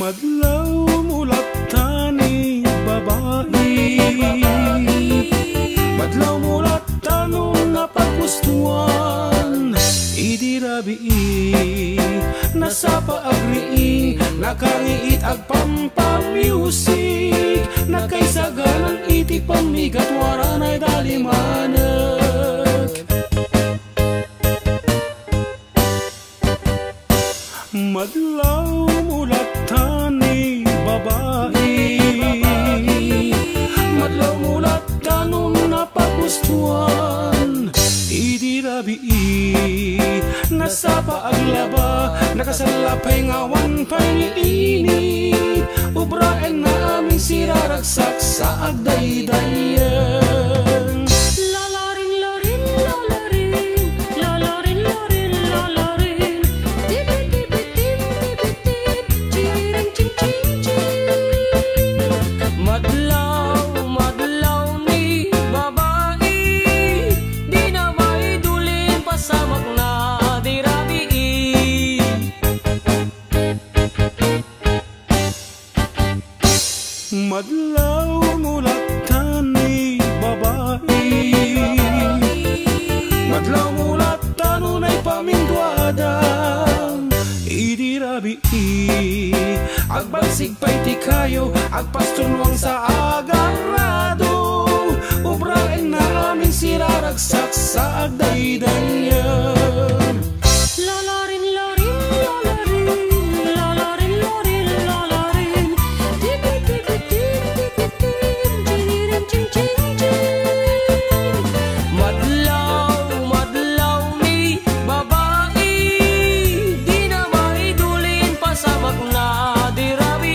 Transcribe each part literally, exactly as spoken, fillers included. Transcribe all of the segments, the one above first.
Madlaw mulat tani babae, madlaw mulat tanong napaggustuhan, idirabi nasa paagriing, nakariit ag pampamusic, nakaisagalan iti pamigat waranay dalimanag. Madlaw mulat tani babae, madlaw mulat tanong napaggustuhan, idirabi nasa paaglaba, nakasalapay ngawan pang-iinit, ubraen na aming siraragsak sa agdaydayan. Lalarin, larin, lalarin, lalarin, larin, lalarin, tibit, tibit, tibit, tibit, chiring, ching, ching, ching. Madlaw, madlaw ni babae, di na maidulin pasamak na dirabi. Madlaw mulat tani babae, madlaw mulat tanunay pamindwada, idirabi agbalsig pa'y ti kayo, agpastunwang sa agarrado, ubraen na aming siraragsak sa agdaydayan. Lalarin, larin, lalarin, lalarin, larin, lalarin, tibit, tibit, tibit, tibit, chiring, ching, ching, ching. Madlaw, madlaw ni babae, di na maidulin pasamak na dirabi.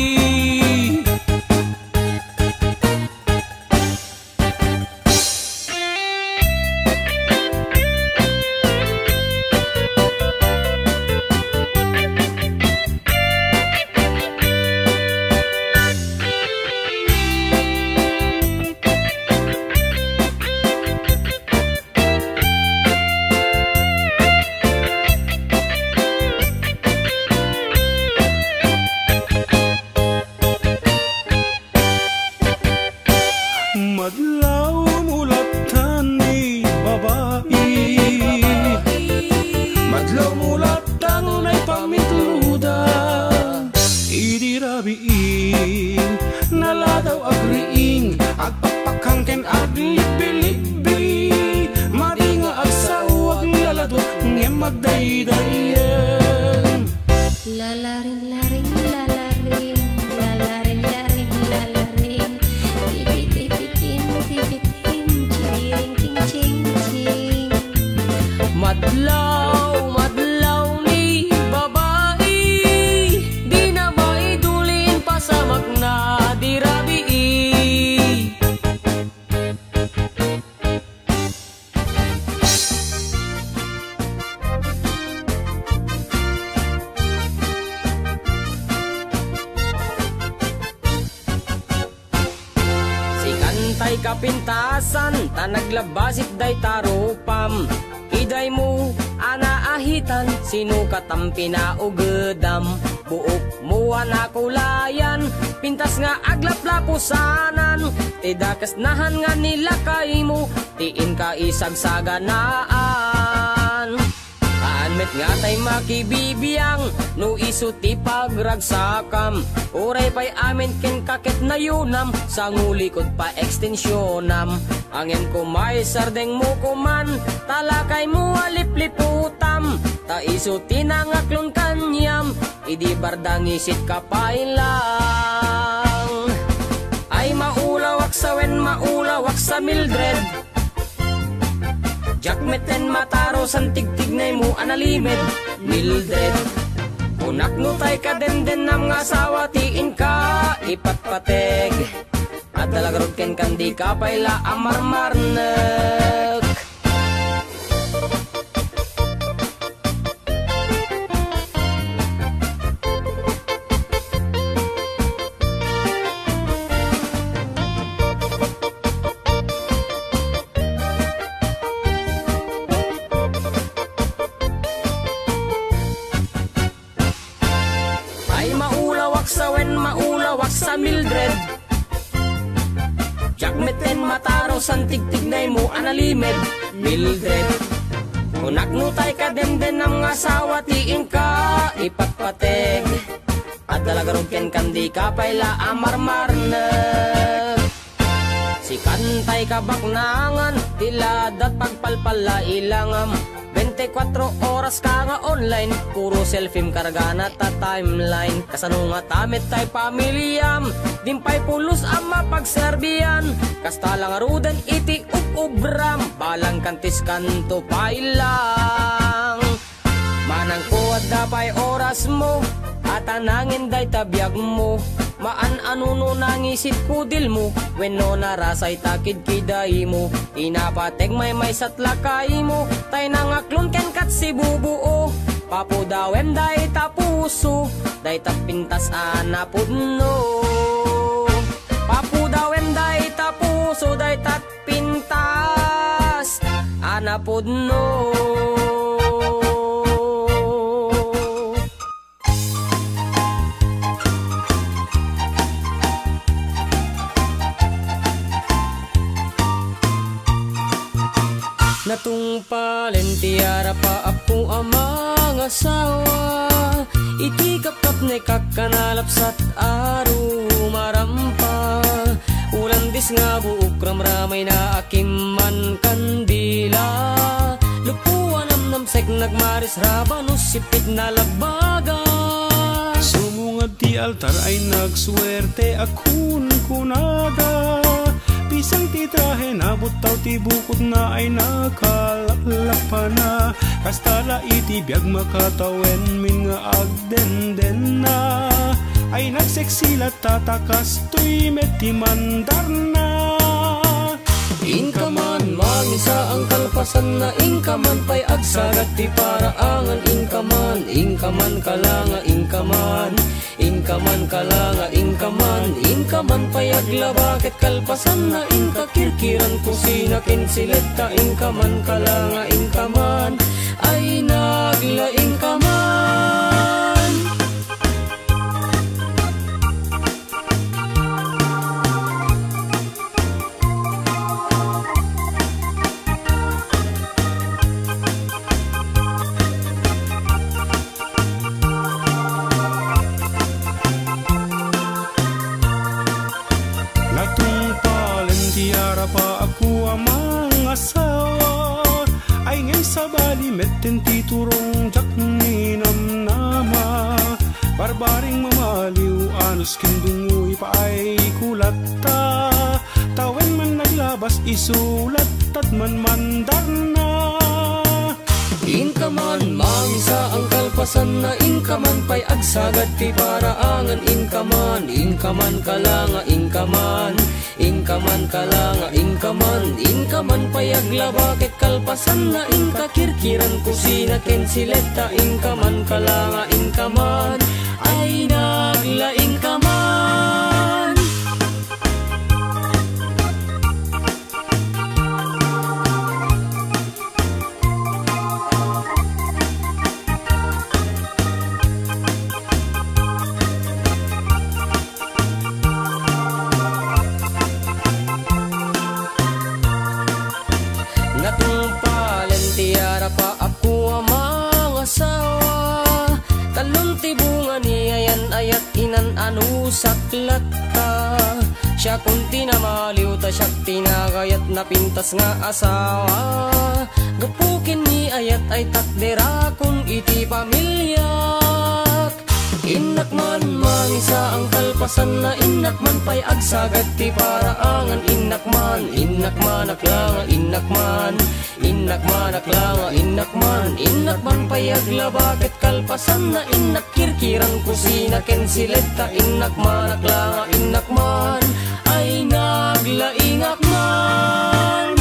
Madlaw mulat tani babae, madlaw mulat tanunay pamitluda, idirabi naladaw agriing, agpapakangken aglibi-libi, maringa agsaw aglaladot ngem magdaydayan. Lalarin, larin, lalarin, lalarin, larin, lalarin, tibit, tibit, tibit, chiring, ching, ching, ching. Madlaw, madlaw ni babae, di na maidulin pasamak na dirabi. Sikantay kapintasan, tanaglabasit day tarupam, iday mo anaahitan, sino katampi na ugedam, buok mo anakulayan, pintas nga aglaplapusanan, tidakas nahan nga nilakay mo, tiin ka isagsaganaan. Anmet nga tay makibibiyang, no isuti pagragsakam, uray pa'y amin ken kakit na yunam, sa ngulikod pa ekstensyonam, angin ko may sardeng mo kuman, talakay mo alipliputam, ta isuti na ngaklon kanyam, idi bardang isit kapay lang. Ay maulawak sa wen, maulawak sa Mildred, jakmeten mataro san tigtignay mo analimed Mildred. Unak no tay ka denden nam nga asawa, tiin ka ipatpateg, at dalagrod ken kandi ka payla amarmarnek. araw san tigtignay mo analimed Mildred. Unak nutay ka demden ng asawa tiin ka ipatpateg. At dalagarog ken kandi ka payla amarmarneg. Si kantay ka baknangan tiladat pagpalpala ilangam. twenty-four oras ka nga online, puro selfie kargana ta timeline. Kasano nga tamit tay pamilyam, dimpay pulos ang mapagserbiyan. Kasta lang aruden iti up-ubram, balang kantis kanto pailang. Manang kuwad dapay oras mo, at anangin day tabiyag mo. Maan anuno nangisit kudil mo, wenno narasay takid kiday mo. Inapateg may may satlakay mo, tay nangaklon ken kat si bubuo. Papudawem day tapuso, day tapintas anapudno. Papudawem day tapuso, day tapintas anapudno. Natungpalen tiara pa ako ang mga asawa. Iti kapkap na kakanalapsat aro marampa. Ulang dis nga buok ramramay na akiman kandila. Lupuan am namsek nagmaris rabanos sipit na labaga. Sumungad ti altar ay nagswerte akun kunada. Pisang titrahe na butaw ti bukod na ay nakalakpa na. Kastala iti biyag makatawen min nga agdenden na. Ay nagseksilat tatakas tuy meti mandar na. Inkaman, mangisa ang kalpasan na inkaman pay agsagat ti paraangan. Inkaman, inkaman kalanga, inkaman. Inkaman kalanga, inkaman. Inkaman pay aglabakit kalpasan na inkakirkiran kusina kinsileta. Inkaman kalanga, inkaman. Ay nagla inkaman. Pa ako ang mga asawa ay ngay sa bali metten titurong jak ninam nama. Barbaring mamaliw anos kindungoy pa ay kulata. Tawen man naglabas isulat at man mandar na. Inkaman, mangisa ang kalpasan na inkaman pay agsagat ti paraangan. Inkaman, inkaman kalanga, inkaman. Inkaman kalanga, inkaman. Inkaman pay aglabakit kalpasan na inkakirkiran kusina kinsileta. Inkaman kalanga, inkaman. Ay nagla inkaman. Natungpalen tiara pa ako ang mga asawa. Talon tibungan niyayan ayat inan anu saklat ka. Siya kunti na maliw ta siya tinagayat na pintas nga asawa. Gapukin ni ayat ay takdera kung iti pamilyak. Inakman mangisa ang kalpasan na inakman pay agsagat ti paraangan. Inakman, inakman aklanga, inakman. Inakman aklanga, inakman. Inakman pay aglabakit kalpasan na inakirkiran kusina kensileta. Inakman aklanga, inakman. Ay nagla inakman.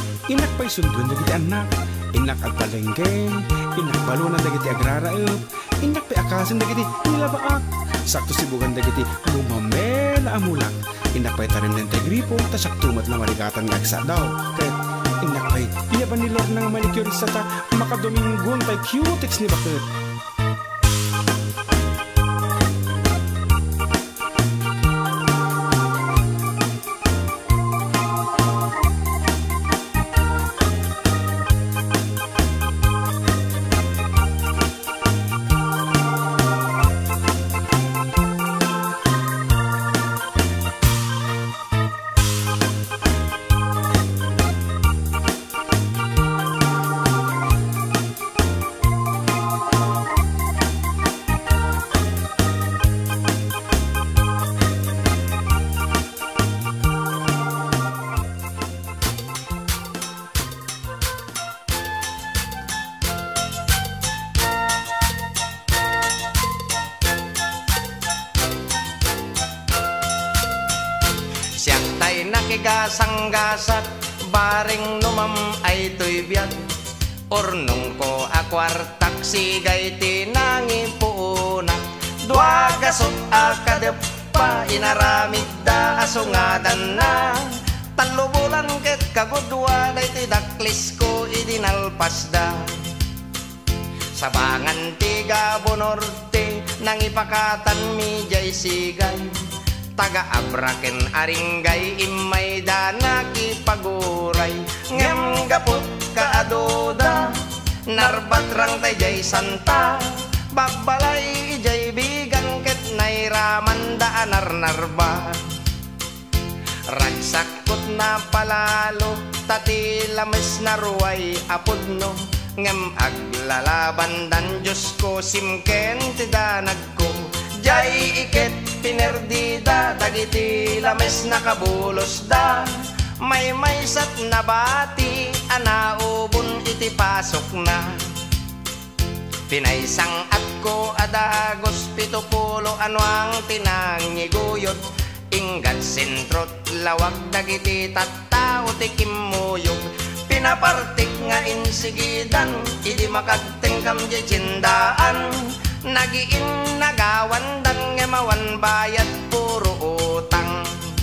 Sundun na giti anak, inak agpalengke, inak balunan na giti agraraep, Indak pa akasan dagiti nilabaak. Sakto si bugan dagiti lumamela amulak. Indak pa'y tarim ng gripo, tasak tumat na marigatan ng agsa daw. Kaya indak pa'y ilaban ni Lord ng manicurista ta makadominggon tay cutex ni bakit. Nakigasanggasat baring numam ay to'y biyag. Ornong ko akwartak sigay tinangi puunak. Dua gasot akadep pa inaramid da asungadan na. Talubulan ket kagudwa day tidaklis ko idinalpas da. Sabangan tiga bonorte nang ipakatan mi jay sigay. Taga-abraken aringgay imay danaki paguray. Ngem gapot kaadoda narbatrang tay jay santa. Babalay jay bigan ket nairaman daanar narba. Ragsakot na palalo tati lames naruay apudno. Ngem aglalaban dan Diyos ko simken tidanag ko. Jay iket pinerdida dagiti lames nakabulos da. May maysat na bati anaubon iti pasok na. Pinaysang at ko adagos pitupulo ano ang tinangiguyot. Inggan sentrot lawag dagiti tattao ti kimuyog. Pinapartik nga insigidan idi makagtengkam di cindaan. Nagiin nagawan dan ngemawan bayad puro utang.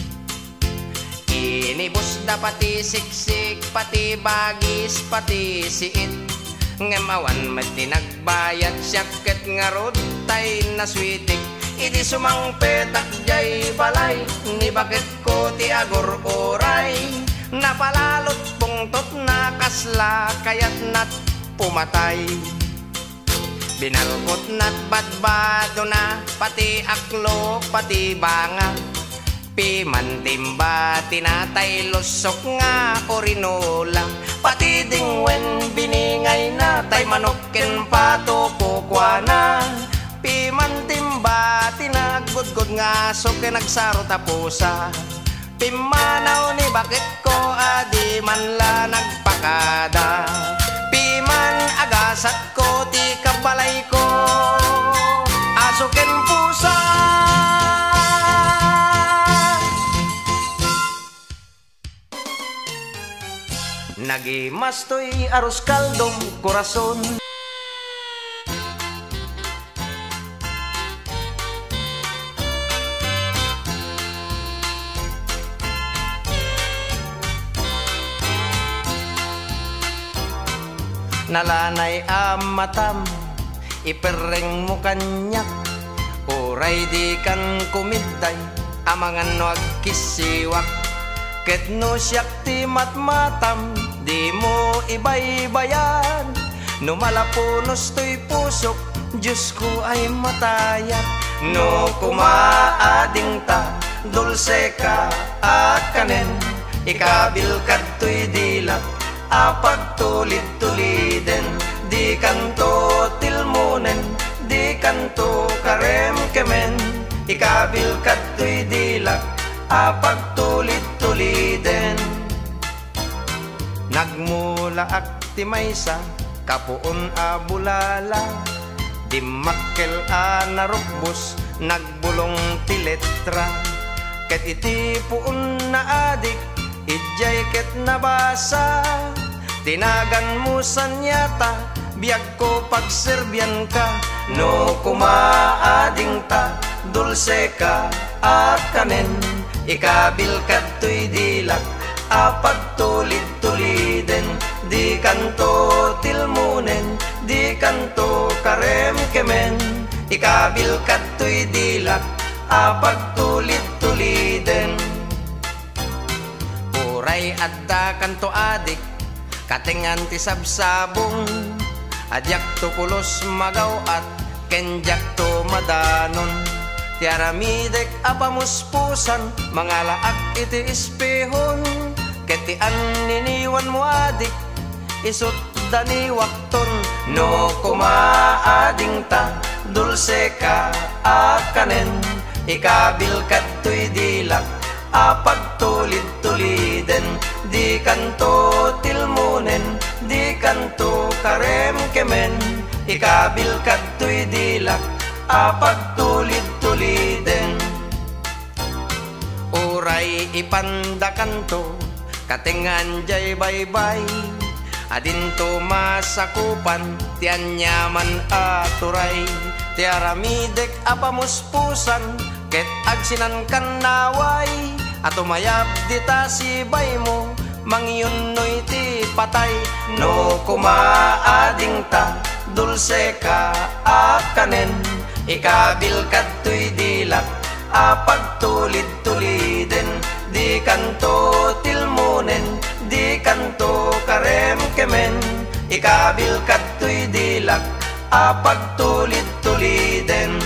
Inibus da pati siksik pati bagis pati siit. Ngemawan mati nagbayad syaket ngarod tay naswitik. Idi sumangpetak jay balay ni bakit ko ti agor oray. Napalalot pungtot na kasla kayat nat pumatay. Binalkot na't badbado na pati aklo pati banga. Pimantimba tinatay lusok nga orinola. Pati dingwen biningay na tay manokken pato kukwana. Pimantimba tinagudgod nga soke nagsaro tapusa. Pimanaw ni bakit ko adi man la nagpakada. Piman agasat ko ti kabalay ko asuken pusa. Nagimastoy aros kaldong korason. Nalanay amatam ipereng mo kanyak. Uray di kan kumiday amangan wag kisiwak. Ket no siyak ti matmatam di mo ibay-bayan. No malapunos to'y pusok Diyos ko ay matayat. No kumaading ta dulce ka akanen. Ikabil kad to'y dilat apag tulid-tuliden. Di kanto tilmunen di kanto karem kemen. Ikabil kad to'y dilak apag tulid-tuliden. Nagmula akti maysa kapuon a bulala. Di makkel a narukbos nagbulong ti letra. Ket iti puon na adik ijay ket nabasa. Tinagan mo sanyata biyag ko pagserbyan ka. no kumaading ta, dulce ka akanen, ikabil kadtoy dilak, apag tulid-tuliden, di kanto tilmunen, di kanto karem kemen, ikabil kadtoy dilak, apag tulid-tuliden. Uray adda kanto adik, katengan ti sabsabong, adyak to pulos magaw at kenjak to madanon. Tiaramidek apamuspusan, mga laak iti espehon, ketian niniwan mo adik, isut dani wakton, no kumaading ta, dulce ka akanen, ikabil kadtoy dilak, apag tulid-tuliden, di kanto tilmunen, di kanto karem kemen, ikabil kadtoy dilak, apag tulid-tuliden. Uray ipanda kanto, katengan jay baybay, adinto masakupan, tiyan nyaman aturay, tiaramidek apamuspusan, ket agsinan kanaway, atumayab dita si bay mo, mangyunnoy ti patay, no kumaading ta, dulce ka akanen, ikabil kadtoy dilak, apag tulid-tuliden, di kanto tilmunen, di kanto karem kemen, ikabil kadtoy dilak, apag tulid-tuliden.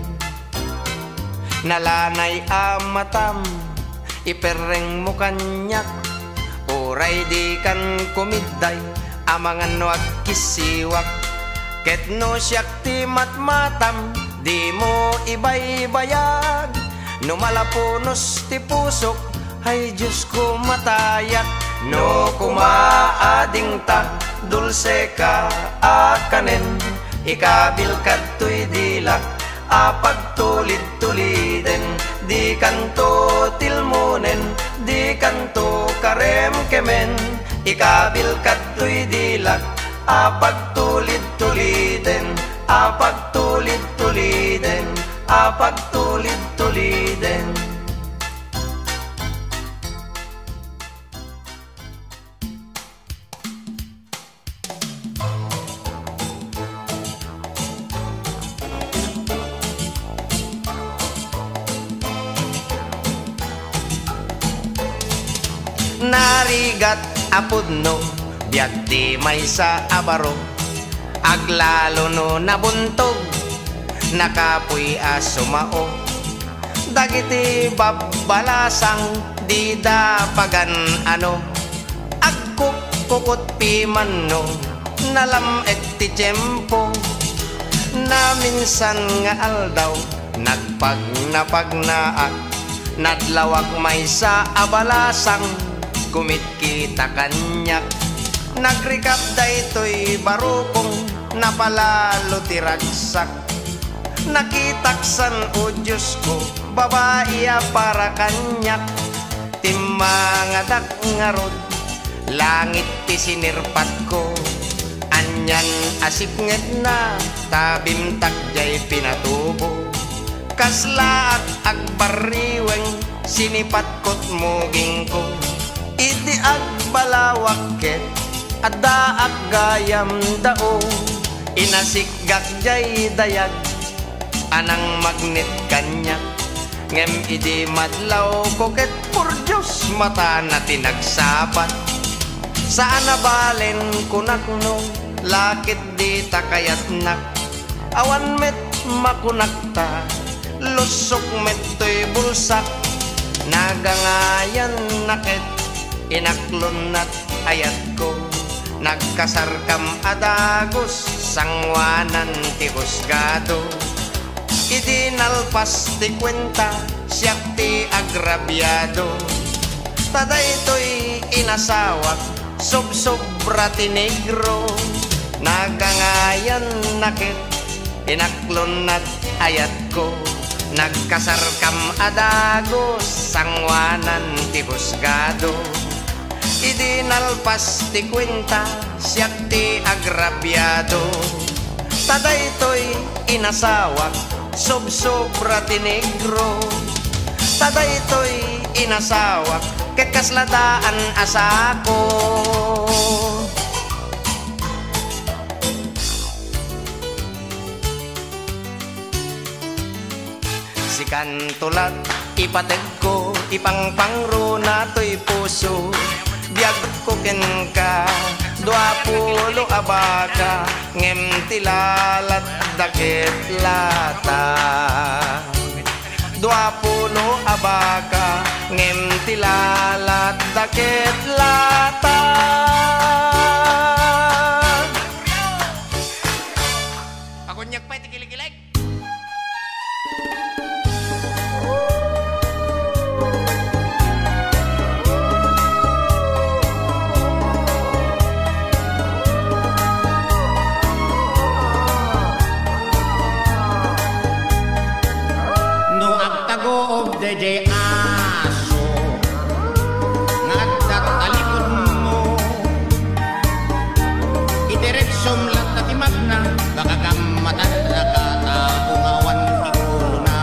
Nalanay amatam, ipereng mo kanyak, uray di kan kumiday, amangan wag kisiwak, ket no siyak ti matmatam, di mo ibay-bayag, no malapunos ti pusok, ay Diyos ko matayak, no kumaading ta, dulce ka akanen, ikabil kadtoy dilak, apag tulid-tuliden, di kanto tilmunen, di kanto karem kemen, ikabil kadtoy dilak, apag tulid-tuliden, apag tulid-tuliden, apag tulid-tuliden. Narigat apudno, biag di may sa abaro, aglalo no nabuntog, nakapuy asumao, dagiti babalasang di dapagan ano, agkuk kukut piman no, nalam et ti tiyempo, na minsan nga aldaw, nagpagnapagnaak, nadlawak may sa abalasang, kumit kita kanyak, nagrikap daytoy barukong, napalalo tiragsak, nakitaksan o Diyos ko, babae para kanyak, timangadak ngarod, langit ti sinirpat ko, anyan asipnget na, tabimtak jay pinatubo, kaslaak agpariweng, sinipat kot muging ko, iti agbalawak adda aggayam dao, inasikgak jay dayag, anang magnet kanyak, ngem idi madlaw koket por Diyos mata na tinagsabat, saan nabalen kunakno, lakit di takayat nak, awan met makunakta, lusok met to'y bulsak, nagangayan nakit, inaklon at ayat ko, nagkasarkam adagos, sangwanan ti husgado, idinalpas ti kwenta, siyak ti agrabyado, taday to'y inasawak, sob-sobra ti negro, nagangayan nakit, inaklon at ayat ko, nagkasarkam adagos, sangwanan ti husgado, idinalpas ti kwenta, siyak ti agrabyado, Tadaytoy inasawak, sob-sobra tinegro. Tadaytoy inasawak, ket kasladaan asako. Si kantulat ipateg ko, ipangpangro na to'y puso. Biyag ko ken ka, dua pulo abaka, ngem tilalat dakit lata. Dua pulo abaka, ngem tilalat dakit lata. Pagunyak pa itikilig-kilig. Dede aso ngagdat talikod mo, idiretsom lang tatimag na baka kamatan na katapungawan ikulo na.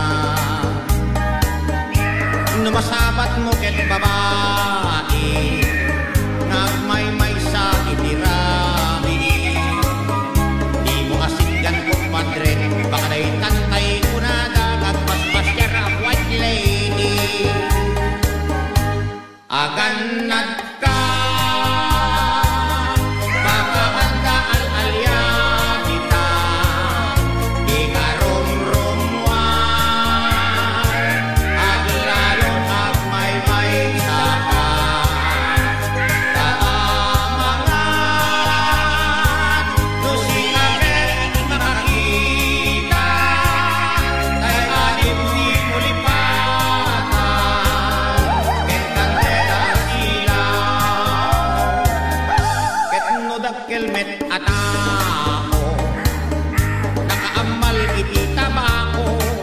Numasabat mo ket babae nagmaymay sa itirami, di mo asigyan ko padre baka na'y tantay ko na dagagpaspasyar ang white lady. Aganad ka baka anda al-alya kita, di karumrumwan aglalong agmaymay saka taamangan no sinaget makakita kay anim di mulipatan ket kandela silaw ket no dakkelmet atao nakaamal iti tabako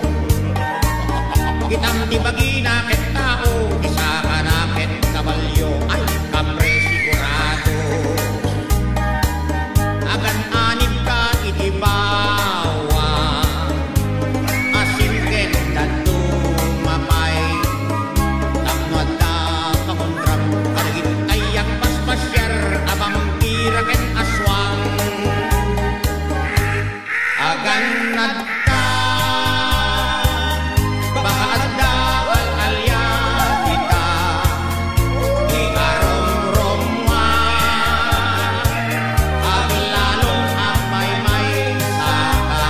kitam ti bagina ket tao isa ka na ket kabalyo ay kapre sigurado. Agan anib ka iti bawang asin ket dadto mapay tapnoad da kakondram kalagit ayak paspasyar abang tira ket aswang. Aganad ka baka adda al-alya kita, di karumrumwan aglalong agmaymay saka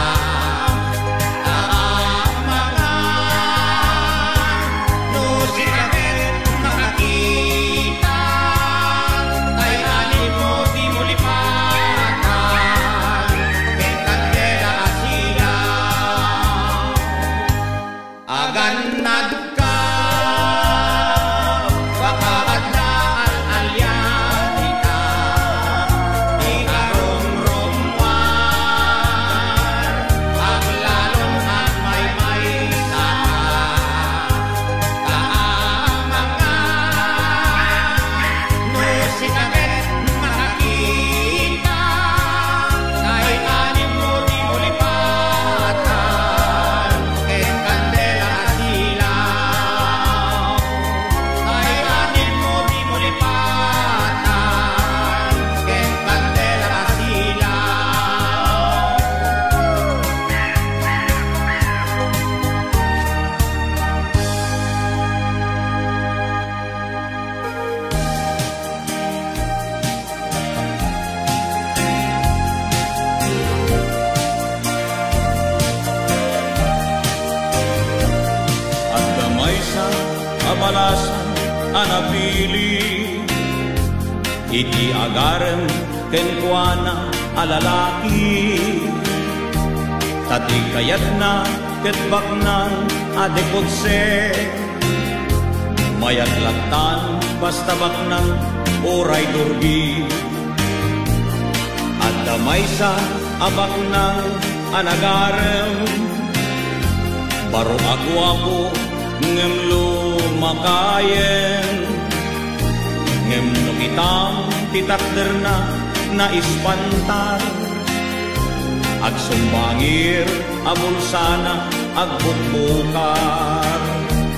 taamangan no sinaget makakita kay anim mo di mulipatan ket kandela silaw. Aganad ka baka adda al-alya kita, di karumrumwan aglalong agmaymay saka taamangan no sinaget makakita kay anim mo di mulipatan ket kandela silaw. Kay anim mo di mulipatan ket kandela silaw. At damay sa abalasan anapili, iti agarem kenkwana alalaki. Tati kayat na ket baknang adekotse, mayat latan basta baknang oray durgi. At damay sa abaknang anagarem, baro agwapo ngem lumakayen, ngem nukitam titakder na naispantar. Agsumbangir amon sana agbukbukar.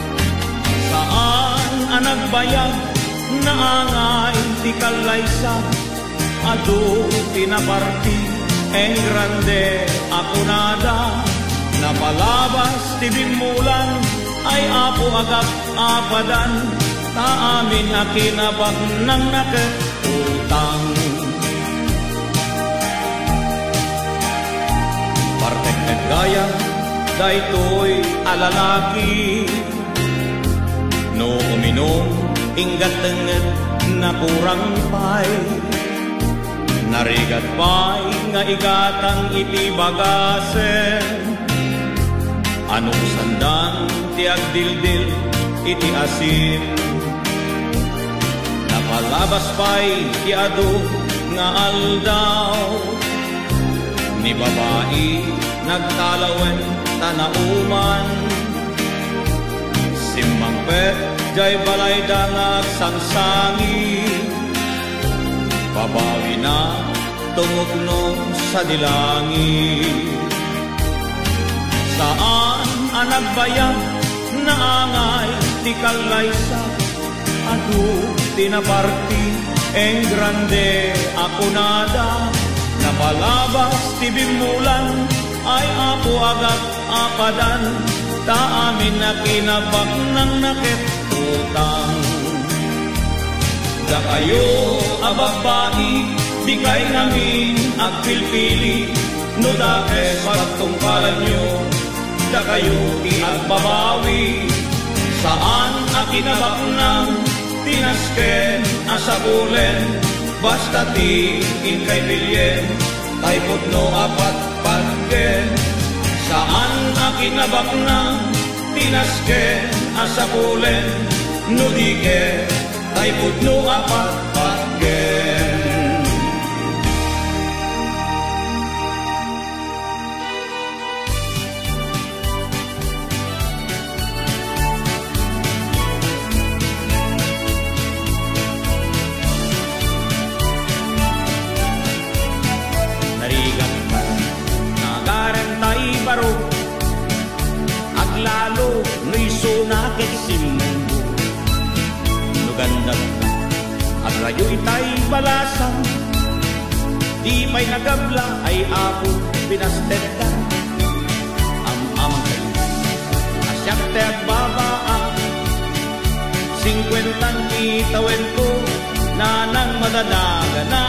Saan ang nagbayag na angay di kalaysa, adu pinaparti en grande ako nada, napalabas ti bimulan ay apo agap apadan, ta amin akinabak ng nakatutang. Partek gaya daytoy alalaki, no uminom inggat tenget na kurang pay, narigat pay nga igatang iti bagasen, anong sandang ti agdildil iti asin, napalabas pay ti adu nga aldaw, ni babae nagtalawen tanauman, simbang pet jay balay dangag sangsangi, babawi na tungugno sa dilangi. Saan ang nagbayag na angay di kalaysa, adu tinaparti en grande ako nada, napalabas ti bimulan ay apo agad apadan, ta amin na kinabak ng nakitutang. Da kayo ababae di kay namin agpilpili, no dakes pagtungkalan nyo, da kayo ti agbabawi. Saan akinabak ng tinasken asabulen, basta ti in kay bilyen, tay putno apat pagken. Saan akinabak ng tinasken asabulen, no dike tay putno apat pagken. Baro aglalo nu'y sunakit si mundo, nugandag at rayo'y tay balasan, di may nagabla ay apo pinasteta, ang amang kayo asyak te agbabaan, singkwentan itawen ko na nang madadaga na,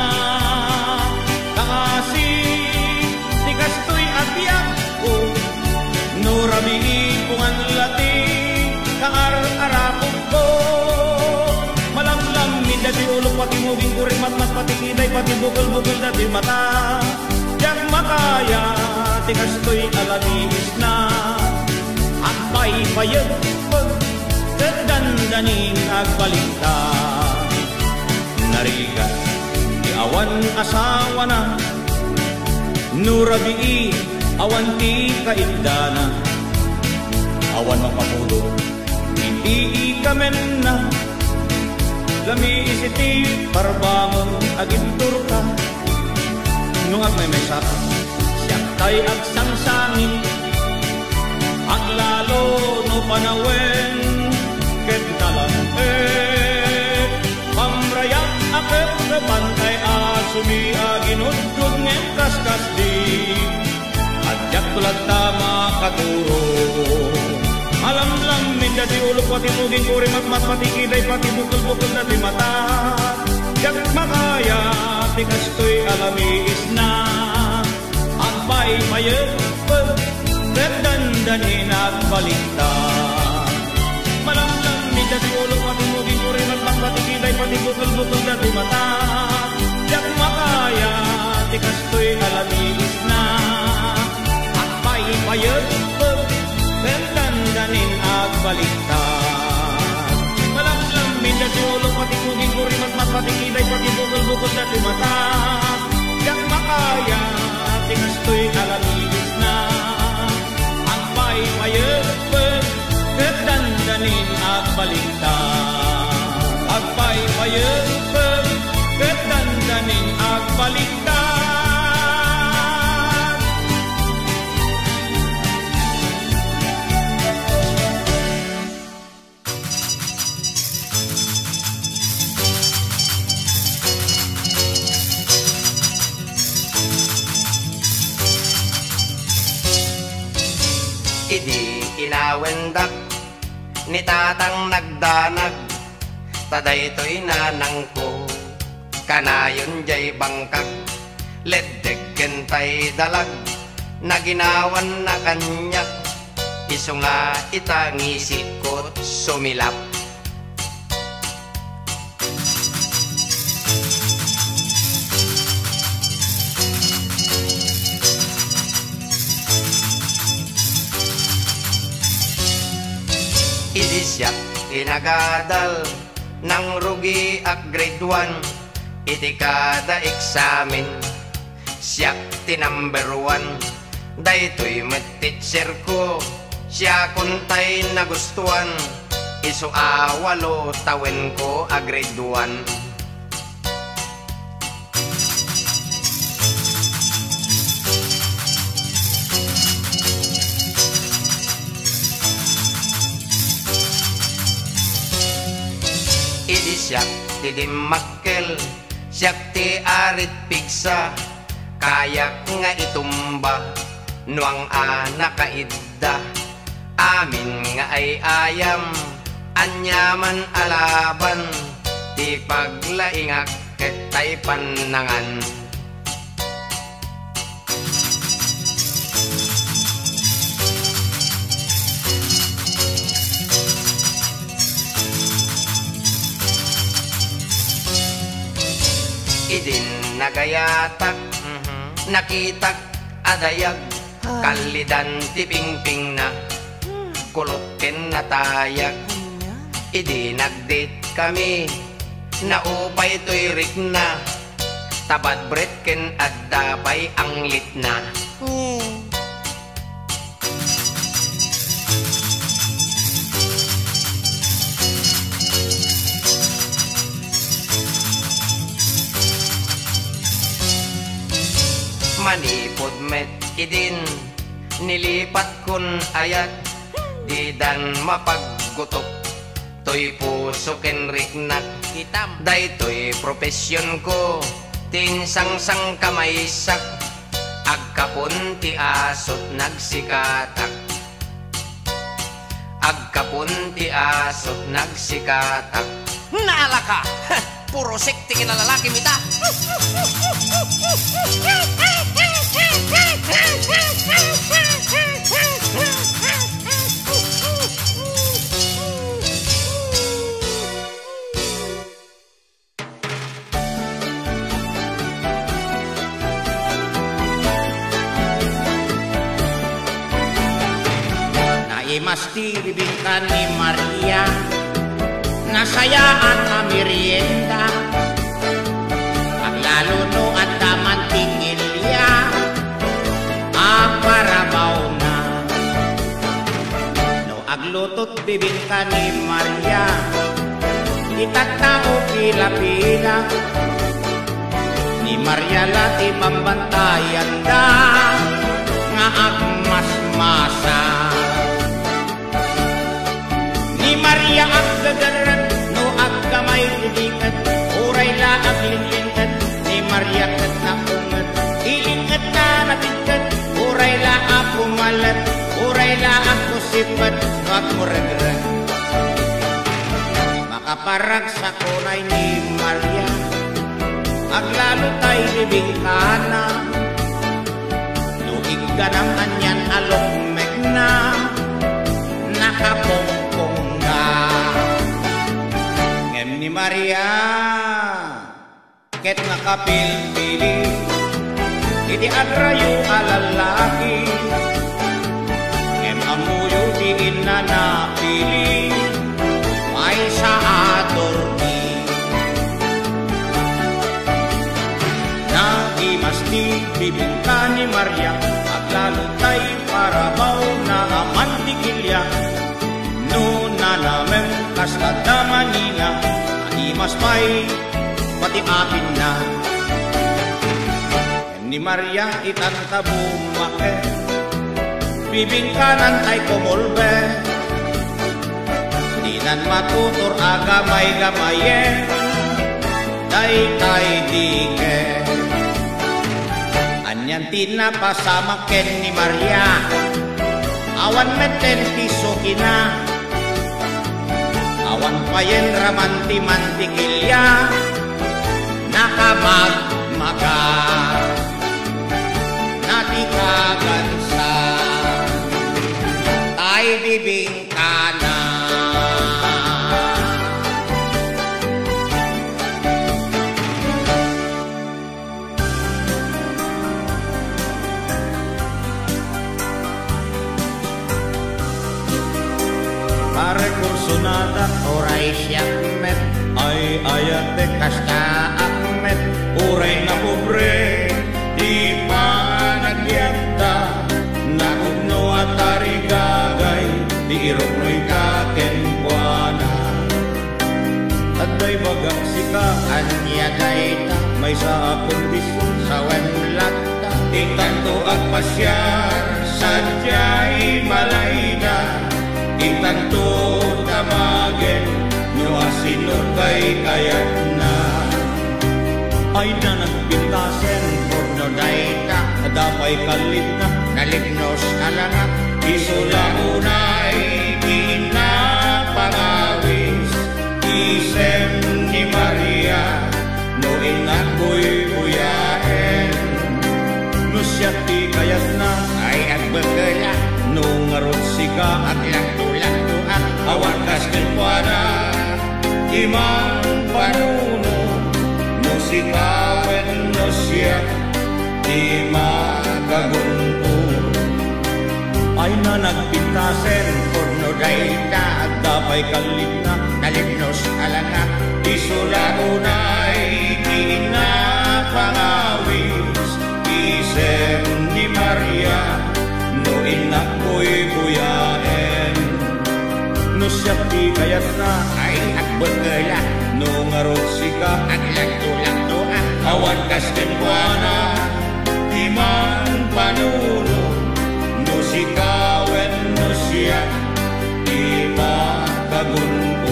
kasi di kastoy abyak no rabii kung ang lati kaar-arapog ko, malamlam min dati ulok pati muging kuring matmat pati kiday pati bukol-bukol dati mata, yang makaya tikastoy alamiis na ang paypayag pag kadandaning agbalita, narigat di awan asawa na, no rabii awan ti kaindana, awan mapamulo hindi ikamen na, lami isiti parbangon agintur ka, nung ag may mesak siyak tay agsangsangin, aglalo no panawen ket talamet, pamrayak akit kapantay asumi aginudgud ngem kaskas di, adyak tulad tama katuro, alam lang min dati ulok pati muging kuring matmat pati kiday pati bukol-bukol dati mata, yak makaya tikastoy alamiis na ang paypayag pag kadandanin at balita, malam lang min dati ulok pati muging kuring matmat pati kiday pati bukol-bukol dati mata, yak makaya tikastoy alamiis na payag pag kadandanin at balita, malamlam min dati ulok pati kuging kuring matmat pati kiday pati bukol-bukol dati mata, yang makaya tikastoy alamiis na ang paypayag pag kadandanin at balita, ang paypayag pag kadandanin at balita. ni tatang nagdanag, taday to'y nanang ko, kanayon jay bangkag, ledegen tay dalag, naginawan na kanyak, iso nga itangisip ko't sumilap. Idi siya inagadal ng rugi ak grade one, iti kada eksamen siya ti number one. Daytoy met teacher ko, siya kuntay nagustuhan, iso awalo tawen ko a grade one. Idi siya ti dimakkel, siya ti arit pigsa, kayak nga itumba, nuang anak kaidda, amin nga ay ayam, anyaman alaban, ti paglaingak ketay panangan. Idin nagayatak, mm-hmm. nakitak adayag, ah. Kalidan ti pingping na, kulutin na tayag. Idi nagdate kami, naupay to'y rik na, tabad bret ken addapay ang lit na. Hmm. Manipod met idin, nilipat kun ayat, di dan mapaggutok, to'y puso ken riknat, hitam. Daytoy profesyon ko, tinsangsang kamaysak, agkapon ti asot nagsikatak, agkapon ti asot nagsikatak. Naala ka! Puro sekti kinalalaki mita! Naimasti bibingkan ni Maria, nasayaan a merienda, aglalo no at damanting ilya, aparabaw na. No aglutot bibingkan ni Maria, itatao pila-pila, ni Maria lati mambantayan da, nga agmas-masa. Ni Maria agdadaran, no agkamay udikat, uray la aglinglingat, ni Maria kat na ungat, ilingat na natingkat, uray la apumalat, uray la ako sipat, no agmuragrag. Makaparag sa kunay ni Maria, aglalo tayo libingkana, luig ka ng anyan alokmek na, nakapongpong ngem ni Maria, ket nakapilpili, iti agrayo alalaki, ngem amuyo diin na napili, may sa adorni. Naimasti bibingka ni Maria, aglalo tay parabaw na amantikilya, no nalamem kastada Manila, imas pa'y pati akin na. Ni Maria itanta bumake, bibingkanan tay kumulbe, dinan matutur agamay-gamaye, day tay dike. Anyan tinapasama ken ni Maria, awan meten tiso kina, payen ramanti-mantikilya nakamagmaga natikagansa tay bibing kana Sonata oray siyakmet ay ayate kasta akmet uray na pobre di pa nagyakta nakugno at tarigagay di irok no'y kakenpuana at may bagak sika anya dayta may sa akong bisun sa wenlata itanto at pasyar sadya'y malayda itanto tamagen no asinod kay kayat na ay na nagpintasen no dayta adapay kalit na nalignos alangat isula unay pinapangawis isem ni Maria no inako'y buyaen no siya ti kayat na ay agbagala no ngarot sika aglang tulang tuak awan kaskenpuana imang panuno no sikawen no siya di makagunpo ay na nagpintasen no dayta dapay kalit na nalignos alangat isula unay pinapangawis isem ni Maria no inako'y buyaen no siya ti kayat na ay agbagala no ngarot sika aglang tulang tuak awan kaskenpuana imang panuno no sikawen no siya di makagunpo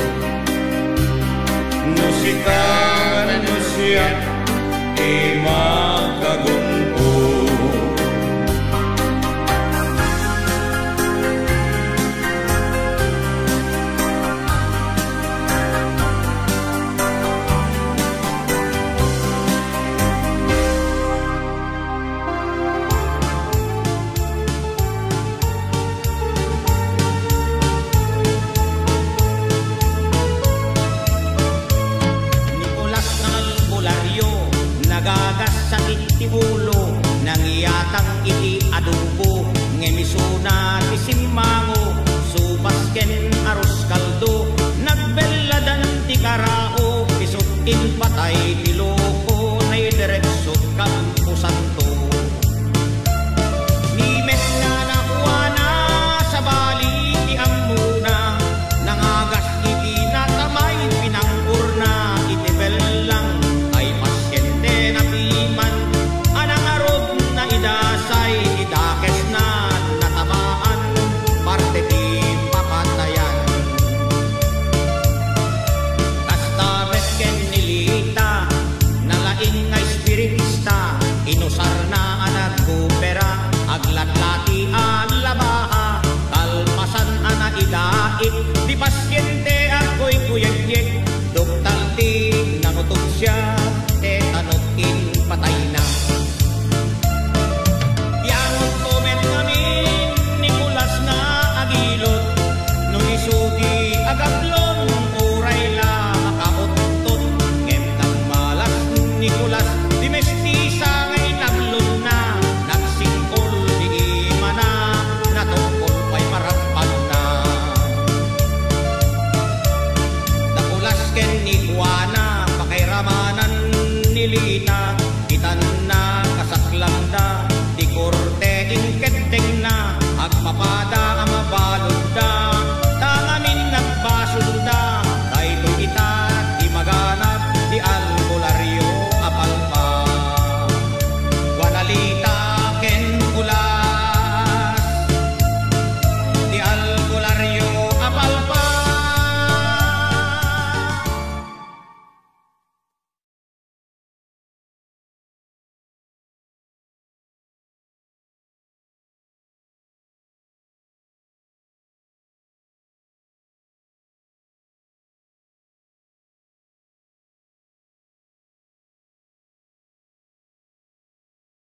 no sikawen no siya di makagunpo. ulo nangiyatang iti adobo ngemisuna ti simmango subasken aros kaldo nagbeladan ti karao isukin patay ti loko nay diretso Campo Santo nimet na nakuana sa bali ti amuna nangagas iti natamay pinangurna iti belang ay pasyente na piman idasay idakes na natamaan parte ti papatayan kastamet ken nilita nalaing nga espiritista inusar na anad kupera aglatlati alabaha kalpasan ana idaik di pasye